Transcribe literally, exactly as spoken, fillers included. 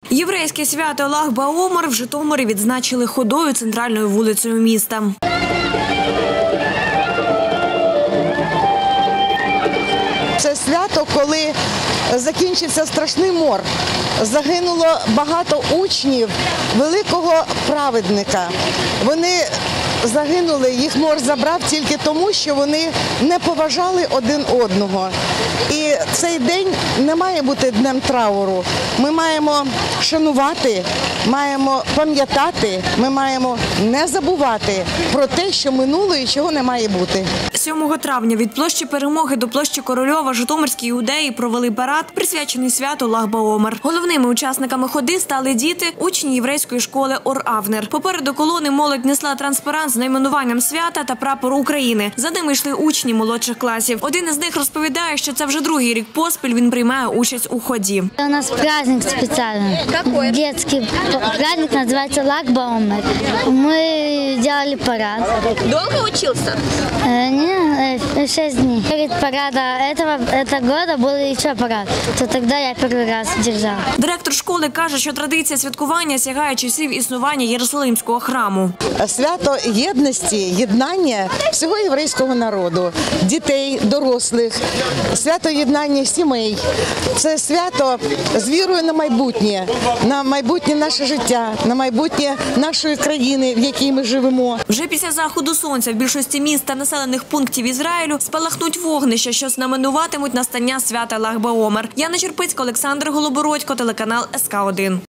Єврейське свято Lag-BaOmer в Житомирі відзначили ходою центральною вулицею міста. Це свято, коли закінчився страшний мор. Загинуло багато учнів великого праведника. Вони загинули, їх мор забрав тільки тому, що вони не поважали один одного. І цей день не має бути днем трауру. Ми маємо шанувати, маємо пам'ятати, ми маємо не забувати про те, що минуло і чого не має бути. сьомого травня від площі Перемоги до площі Корольова житомирські іудеї провели парад, присвячений святу Lag-BaOmer. Головними учасниками ходи стали діти, учні єврейської школи Ор Авнер. Попереду колони молодь несла транспарант з найменуванням свята та прапор України. За ними йшли учні молодших класів. Один із них розповідає, що це вже другий рік поспіль він приймає участь у ході. У нас праздник спеціальний. Який? Детський праздник, називається Lag-BaOmer. Ми робили парад. Довго вчився? Ні, шесть днів. Перед парадом этого, этого года був ще парад, то тоді я перший раз держала. Директор школи каже, що традиція святкування сягає часів існування Єрусалимського храму. Свято єдності, єднання всього єврейського народу, дітей, дорослих, свято єднання сімей. Це свято з вірою на майбутнє, на майбутнє наше життя, на майбутнє нашої країни, в якій ми живемо. Вже після заходу сонця в більшості міст та населених пунктів Ізраїлю спалахнуть вогнища, що знаменуватимуть настання свята Lag-BaOmer. Яна Черпицька, Олександр Голобородько, телеканал ес ка один.